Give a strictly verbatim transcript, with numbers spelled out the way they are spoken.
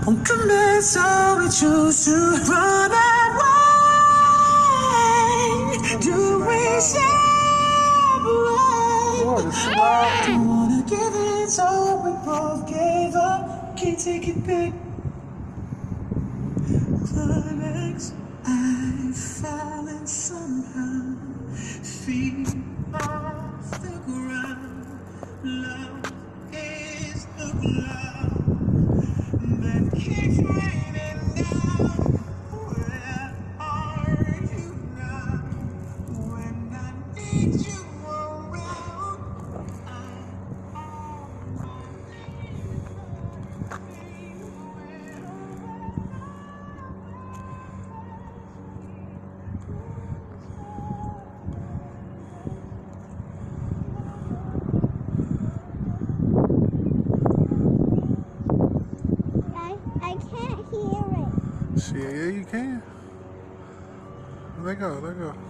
commit, so we choose to run away. Do we separate? Don't wanna give it, so we both gave up. Can't take it back. Climax, I've fallen somehow. Feet off the ground. Love is the cloud that keeps raining down. Where are you now? When I need you around, Shit, yeah, you can. Let go, let go.